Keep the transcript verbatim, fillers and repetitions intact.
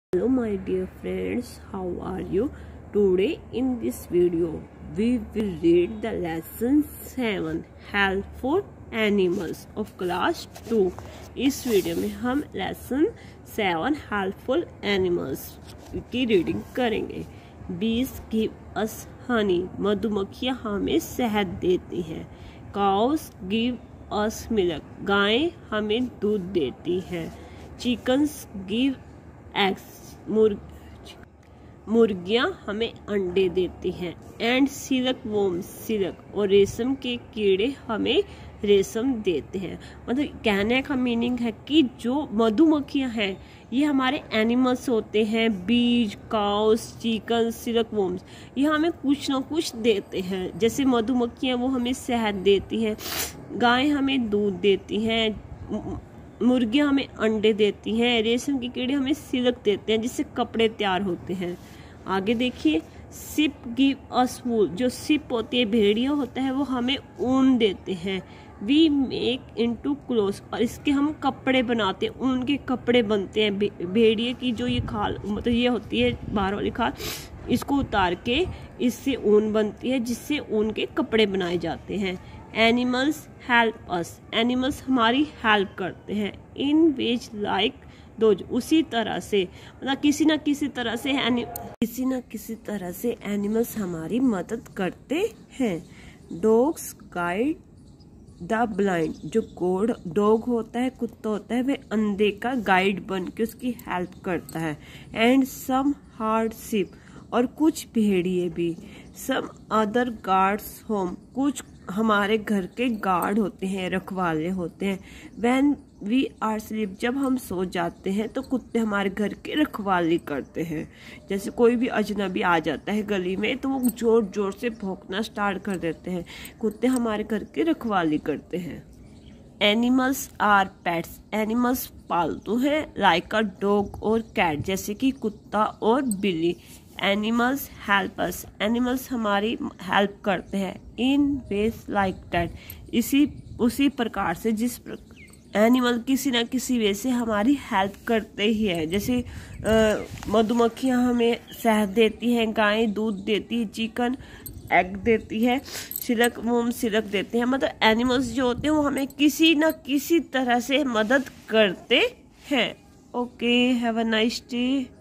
Hello my dear friends, how are you? Today in this video we will read the lesson seven Helpful Animals of class two। इस video में हम lesson seven helpful animals की reading करेंगे। Bees give us Honey, मधुमक्खियाँ हमें शहद देती हैं। काउस गिव अस मिल्क, गायें हमें दूध देती हैं। चिकन्स गिव एग्स, मुर्ग मुर्गियाँ हमें अंडे देती हैं। एंड सिल्क वोम्स, सिल्क और रेशम के कीड़े हमें रेशम देते हैं। मतलब कहने का मीनिंग है कि जो मधुमक्खियाँ हैं ये हमारे एनिमल्स होते हैं। बीज, काउस, चिकन, सिल्क वोम्स ये हमें कुछ ना कुछ देते हैं। जैसे मधुमक्खियाँ वो हमें शहद देती हैं, गायें हमें दूध देती हैं, मुर्गियाँ हमें अंडे देती हैं, रेशम के कीड़े हमें सिल्क देते हैं जिससे कपड़े तैयार होते हैं। आगे देखिए, सिप गिव अस वूल, जो सिप होती है भेड़िया होता है वो हमें ऊन देते हैं। वी मेक इनटू क्लोथ्स, और इसके हम कपड़े बनाते हैं, ऊन के कपड़े बनते हैं। भेड़िए की जो ये खाल मतलब ये होती है बाहर वाली खाल, इसको उतार के इससे ऊन बनती है जिससे ऊन के कपड़े बनाए जाते हैं। एनिमल्स हेल्प अस, एनिमल्स हमारी हेल्प करते हैं। इन वेज लाइक दोज, उसी तरह से मतलब किसी न किसी तरह से किसी न किसी तरह से एनिमल्स हमारी मदद करते हैं। डॉग्स गाइड द ब्लाइंड, जो गोड डॉग होता है, कुत्ता होता है, वह अंधे का गाइड बन के उसकी हेल्प करता है। एंड सम हार्ड शिप, और कुछ भेड़िए भी। सम अदर गार्ड्स होम, कुछ हमारे घर के गार्ड होते हैं, रखवाले होते हैं। व्हेन वी आर स्लीप, जब हम सो जाते हैं तो कुत्ते हमारे घर के रखवाली करते हैं। जैसे कोई भी अजनबी आ जाता है गली में तो वो जोर जोर से भौंकना स्टार्ट कर देते हैं, कुत्ते हमारे घर के रखवाली करते हैं। एनिमल्स आर पेट्स, एनिमल्स पालतू हैं। लाइक अ डॉग और कैट, जैसे कि कुत्ता और बिल्ली। एनिमल्स हेल्प अस, एनिमल्स हमारी हेल्प करते हैं। इन वेज लाइक दैट, इसी उसी प्रकार से जिस एनिमल किसी न किसी वे से हमारी हेल्प करते ही है। जैसे मधुमक्खियाँ हमें शहद देती हैं, गायें दूध देती है, चिकन एग देती है, सिल्क वोम सिल्क देते हैं। मतलब एनिमल्स जो होते हैं वो हमें किसी न किसी तरह से मदद करते हैं। Okay, have a nice day.